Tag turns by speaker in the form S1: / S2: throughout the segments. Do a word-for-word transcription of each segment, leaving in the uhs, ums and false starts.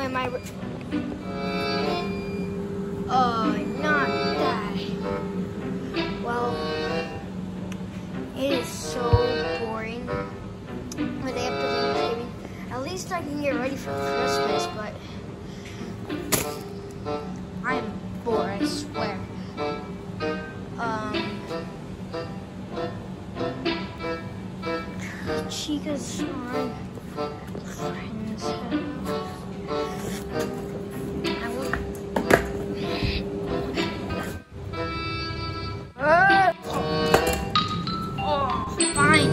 S1: am I? Oh, not that. Well, it is so boring when they have to Thanksgiving. At least I can get ready for Christmas, but I'm bored, I swear. Um, Chica's on friends. I want. Uh, oh, fine.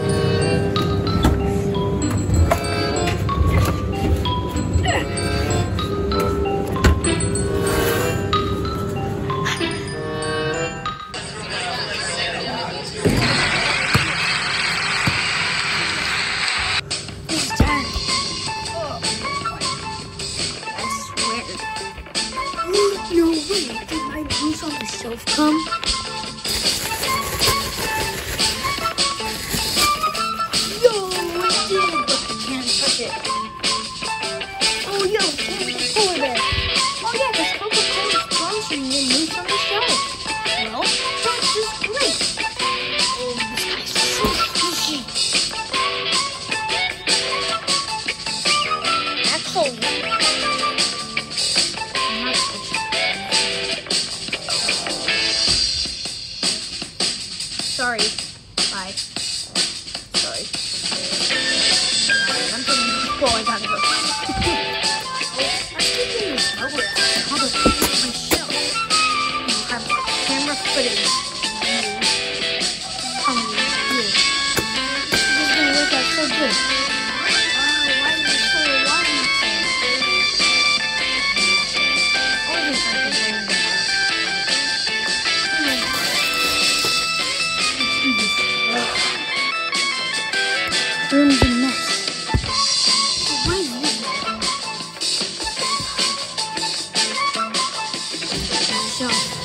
S1: No way, did my boots on the shelf come? Yo, it did, but I can't touch it. Oh, yo, Coca-Cola there. Oh yeah, this Coca-Cola sponsoring the boots on the shelf. Well, that's just great. Oh, this guy's so fishy. Actually, sorry. Bye. Sorry. I'm putting this ball. I gotta go. I'm keeping this nowhere. I'll just put it on my shelf. You'll have camera footage. Coming here. This is gonna work out so good. Oh, why is it so long? Oh, this is going down. Room's a mess. Why is this? So.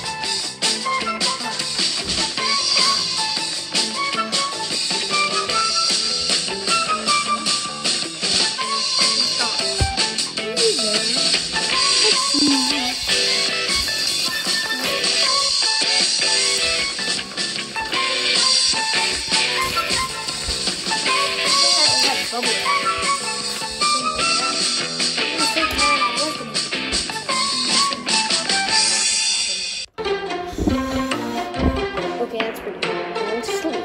S1: Okay, that's pretty good. I'm going to sleep.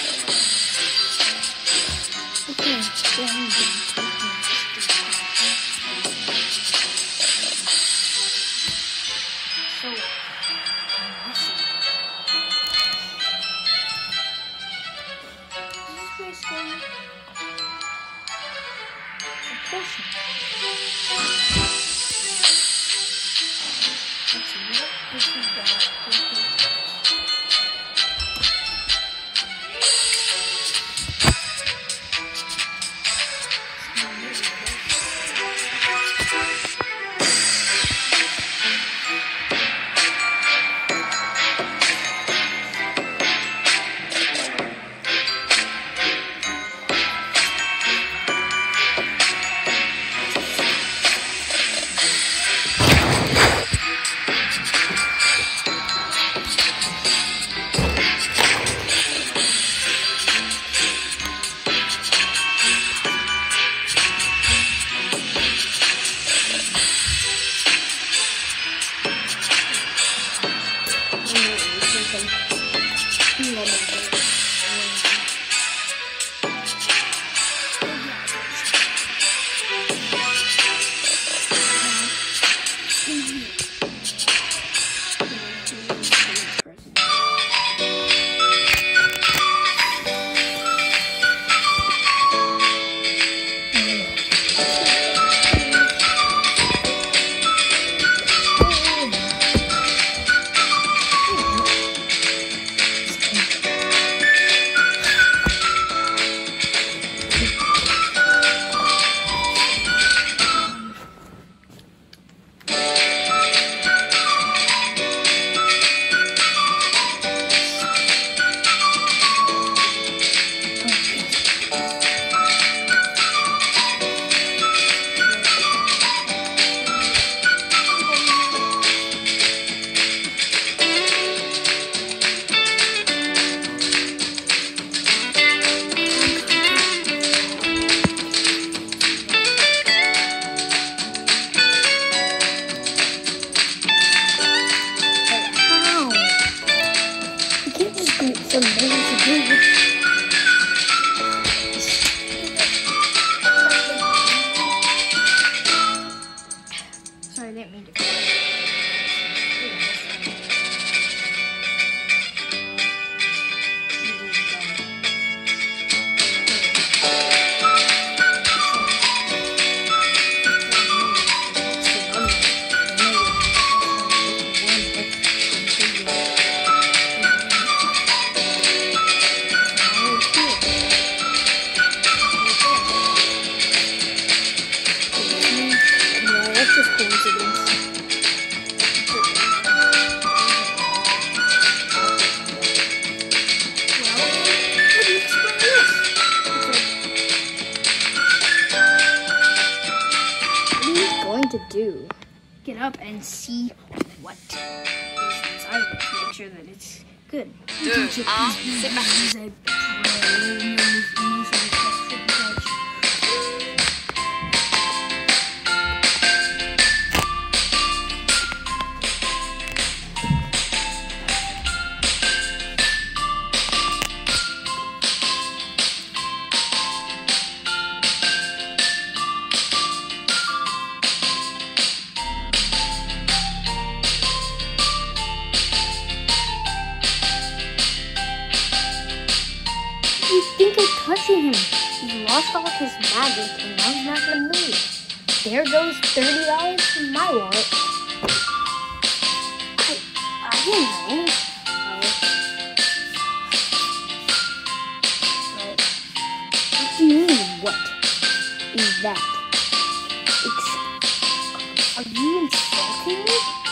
S1: Okay, portion. Let's see, what is he got? Sorry, I didn't mean to. To do get up and see what is inside of it to make sure that it's good.
S2: Deux, un, c'est parti.
S1: You think of touching him? He's lost all his magic and now he's not gonna move. There goes thirty dollars from my wallet. I, I didn't know. Right. What do you mean, what is that? Ex- Are you insulting me?